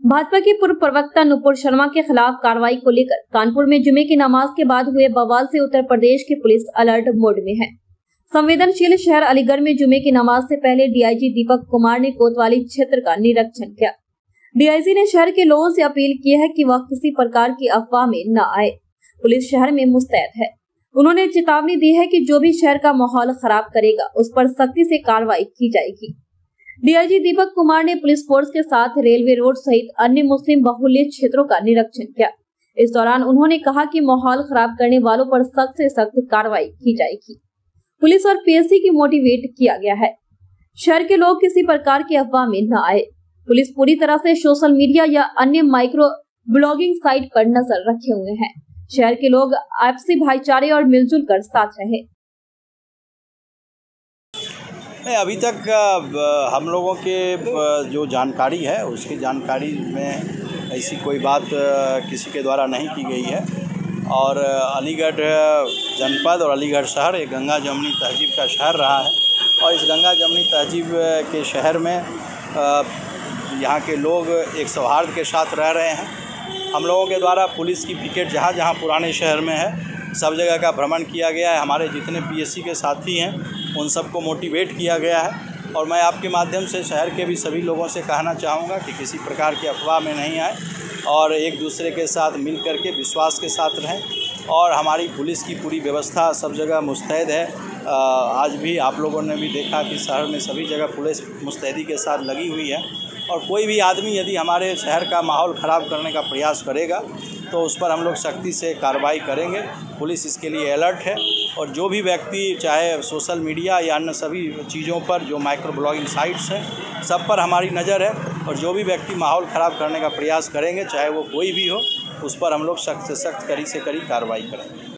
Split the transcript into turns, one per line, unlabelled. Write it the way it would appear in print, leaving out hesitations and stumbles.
भाजपा के पूर्व प्रवक्ता नुपुर शर्मा के खिलाफ कार्रवाई को लेकर कानपुर में जुमे की नमाज के बाद हुए बवाल से उत्तर प्रदेश की पुलिस अलर्ट मोड में है। संवेदनशील शहर अलीगढ़ में जुमे की नमाज से पहले डीआईजी दीपक कुमार ने कोतवाली क्षेत्र का निरीक्षण किया। डीआईजी ने शहर के लोगों से अपील की है कि वह किसी प्रकार की अफवाह में न आए। पुलिस शहर में मुस्तैद है। उन्होंने चेतावनी दी है कि जो भी शहर का माहौल खराब करेगा उस पर सख्ती से कार्रवाई की जाएगी। डीआईजी दीपक कुमार ने पुलिस फोर्स के साथ रेलवे रोड सहित अन्य मुस्लिम बहुल्य क्षेत्रों का निरीक्षण किया। इस दौरान उन्होंने कहा कि माहौल खराब करने वालों पर सख्त से सख्त कार्रवाई की जाएगी। पुलिस और पीएससी की मोटिवेट किया गया है। शहर के लोग किसी प्रकार की अफवाह में न आए। पुलिस पूरी तरह से सोशल मीडिया या अन्य माइक्रो ब्लॉगिंग साइट पर नजर रखे हुए हैं। शहर के लोग आपसी भाईचारे और मिलजुल कर साथ रहे।
नहीं, अभी तक हम लोगों के जो जानकारी है उसकी जानकारी में ऐसी कोई बात किसी के द्वारा नहीं की गई है। और अलीगढ़ जनपद और अलीगढ़ शहर एक गंगा जमुनी तहजीब का शहर रहा है और इस गंगा जमुनी तहजीब के शहर में यहाँ के लोग एक सौहार्द के साथ रह रहे हैं। हम लोगों के द्वारा पुलिस की पिकेट जहाँ जहाँ पुराने शहर में है सब जगह का भ्रमण किया गया है। हमारे जितने पीएससी के साथी हैं उन सबको मोटिवेट किया गया है। और मैं आपके माध्यम से शहर के भी सभी लोगों से कहना चाहूँगा कि किसी प्रकार की अफवाह में नहीं आए और एक दूसरे के साथ मिल कर के विश्वास के साथ रहें। और हमारी पुलिस की पूरी व्यवस्था सब जगह मुस्तैद है। आज भी आप लोगों ने भी देखा कि शहर में सभी जगह पुलिस मुस्तैदी के साथ लगी हुई है। और कोई भी आदमी यदि हमारे शहर का माहौल ख़राब करने का प्रयास करेगा तो उस पर हम लोग सख्ती से कार्रवाई करेंगे। पुलिस इसके लिए अलर्ट है। और जो भी व्यक्ति चाहे सोशल मीडिया या अन्य सभी चीज़ों पर जो माइक्रो ब्लॉगिंग साइट्स हैं सब पर हमारी नज़र है। और जो भी व्यक्ति माहौल ख़राब करने का प्रयास करेंगे चाहे वो कोई भी हो उस पर हम लोग सख्त से सख्त कड़ी से कड़ी कार्रवाई करेंगे।